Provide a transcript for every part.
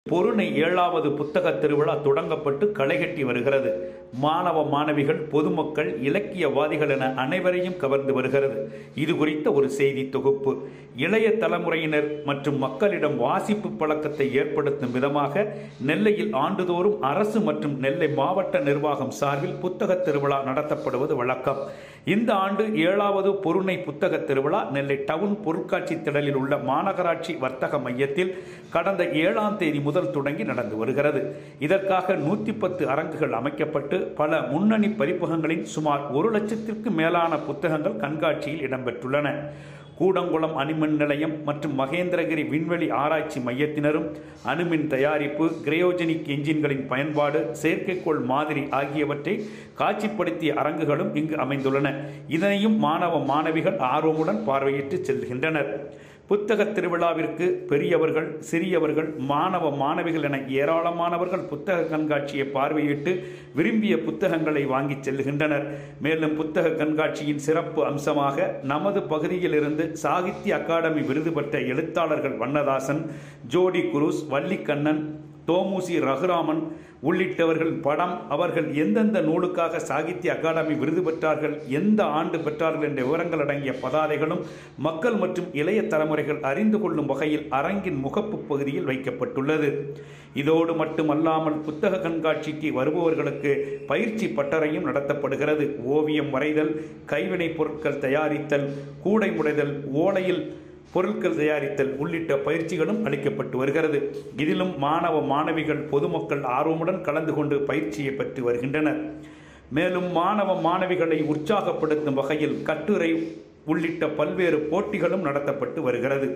பொருணை 7வது புத்தக திருவிழா தொடங்கப்பட்டு களைகட்டி வருகிறது. மாணவ மாணவிகள், பொதுமக்கள், இலக்கியவாதிகள் என அனைவரையும் கவர்ந்து வருகிறது. இது குறித்த ஒரு செய்தி தொகுப்பு. இளைய தலைமுறையினர் மற்றும் மக்களிடம் வாசிப்பு பழக்கத்தை ஏற்படுத்தும் விதமாக நெல்லையில் ஆண்டுதோறும் அரசு மற்றும் நெல்லை மாவட்ட நிர்வாகம் சார்பில் புத்தக திருவிழா நடத்தப்படுவது வழக்கம். இந்த ஆண்டு 7வது பொருணை புத்தக திருவிழா நெல்லை டவுன் பொருட்காட்சி திடலில் உள்ள மாநகராட்சி வர்த்தக மையத்தில் கடந்த 7ஆம் தேதி முதல் தொடங்கி நடந்து வருகிறது. இதற்காக 110 அரங்குகள் அமைக்கப்பட்டு பல முன்னணி பதிப்பகங்களின் சுமார் 1 லட்சத்திற்கு மேலான புத்தகங்கள் கண்காட்சியில் இடம்பெற்றுள்ளன. கூடங்குளம் அணுமின் நிலையம் மற்றும் மகேந்திரகிரி விண்வெளி ஆராய்ச்சி மையத்தினரும் அணுமின் தயாரிப்பு, கிரையோஜெனிக் என்ஜின்களின் பயன்பாடு, செயற்கைக்கோள் மாதிரி ஆகியவற்றை காட்சிப்படுத்திய அரங்குகளும் இங்கு அமைந்துள்ளன. இதனையும் மாணவ மாணவிகள் ஆர்வமுடன் பார்வையிட்டு செல்கின்றனர். புத்தக திருவிழாவிற்கு பெரியவர்கள், சிறியவர்கள், மாணவ மாணவிகள் என ஏராளமானவர்கள் புத்தக கண்காட்சியை பார்வையிட்டு விரும்பிய புத்தகங்களை வாங்கி செல்கின்றனர். மேலும் புத்தக கண்காட்சியின் சிறப்பு அம்சமாக நமது பகுதியில் இருந்து சாகித்ய அகாடமி விருது பெற்ற எழுத்தாளர்கள் வண்ணதாசன், ஜோடி குரூஸ், வள்ளிக்கண்ணன், தோமுசி ரகுராமன் உள்ளிட்டவர்கள் படம், அவர்கள் எந்தெந்த நூலுக்காக சாகித்ய அகாடமி விருது பெற்றார்கள், எந்த ஆண்டு பெற்றார்கள் என்ற விவரங்கள் அடங்கிய பதாதைகளும் மக்கள் மற்றும் இளைய தலைமுறைகள் அறிந்து கொள்ளும் வகையில் அரங்கின் முகப்பு பகுதியில் வைக்கப்பட்டுள்ளது. இதோடு மட்டுமல்லாமல் புத்தக கண்காட்சிக்கு வருபவர்களுக்கு பயிற்சி பட்டறையும் நடத்தப்படுகிறது. ஓவியம் வரைதல், கைவினைப் பொருட்கள் தயாரித்தல், கூடை முடைதல், ஓலையில் பொருட்கள் தயாரித்தல் உள்ளிட்ட பயிற்சிகளும் அளிக்கப்பட்டு வருகிறது. இதிலும் மாணவ மாணவிகள், பொதுமக்கள் ஆர்வமுடன் கலந்து கொண்டு பயிற்சியை பெற்று வருகின்றனர். மேலும் மாணவ மாணவிகளை உற்சாகப்படுத்தும் வகையில் கட்டுரை உள்ளிட்ட பல்வேறு போட்டிகளும் நடத்தப்பட்டு வருகிறது.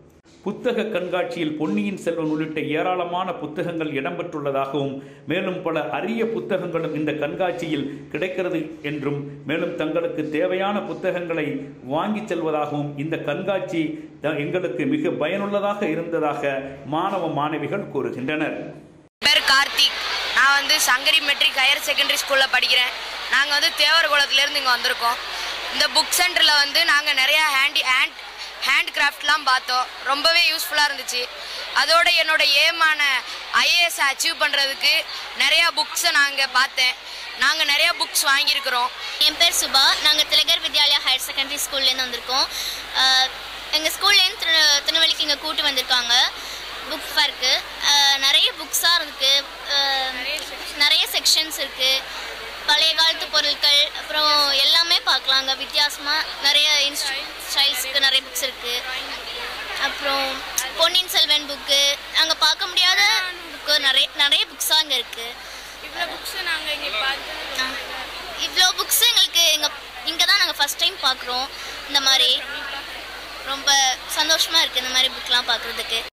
புத்தக கண்காட்சியில் பொன்னியின் செல்வன் உள்ளிட்ட ஏராளமான புத்தகங்கள் இடம்பெற்றுள்ளதாகவும், மேலும் பல அரிய புத்தகங்களும் இந்த கண்காட்சியில் கிடைக்கிறது என்றும், மேலும் தங்களுக்கு தேவையான புத்தகங்களை வாங்கி செல்வதாகவும் இந்த கண்காட்சி எங்களுக்கு மிக பயனுள்ளதாக இருந்ததாக மாணவ மாணவிகள் கூறுகின்றனர். பேர் கார்த்திக். நான் சங்கரி மெட்ரிக் ஹையர் செகண்டரி ஸ்கூலில் படிக்கிறேன். நாங்கள் தேவரகுளத்துலேருந்து இங்கே வந்திருக்கோம். இந்த புக் சென்டரில் நாங்கள் நிறையா ஹேண்ட் கிராஃப்ட்லாம் பார்த்தோம். ரொம்பவே யூஸ்ஃபுல்லாக இருந்துச்சு. அதோட என்னோட ஏமான ஐஏஎஸ் அச்சீவ் பண்ணுறதுக்கு நிறையா புக்ஸை நாங்கள் பார்த்தேன். நாங்கள் நிறையா புக்ஸ் வாங்கியிருக்கிறோம். என் பேர் சுபா. நாங்கள் திலகர் வித்யாலயா ஹையர் செகண்டரி ஸ்கூல்லேருந்து வந்திருக்கோம். எங்கள் ஸ்கூல்லேருந்து திருநெல்வேலிக்கு இங்கே கூட்டு வந்திருக்காங்க புக் ஃபேருக்கு. நிறைய புக்ஸாக இருக்குது, நிறைய செக்ஷன்ஸ் இருக்குது. பழைய காலத்து பொருட்கள் அப்புறம் எல்லாமே பார்க்கலாங்க. வித்தியாசமாக நிறைய ஸ்டைல்ஸுக்கு நிறைய புக்ஸ் இருக்குது. அப்புறம் பொன்னியின் செல்வன் புக்கு, அங்கே பார்க்க முடியாத புக்கு நிறைய புக்ஸாக அங்கே இருக்குது. இவ்வளோ புக்ஸு நாங்கள் இங்கே பார்த்தோம். இவ்வளோ புக்ஸு எங்களுக்கு இங்கே தான் நாங்கள் ஃபஸ்ட் டைம் பார்க்குறோம். இந்த மாதிரி ரொம்ப சந்தோஷமாக இருக்குது இந்த மாதிரி புக்கெலாம் பார்க்குறதுக்கு.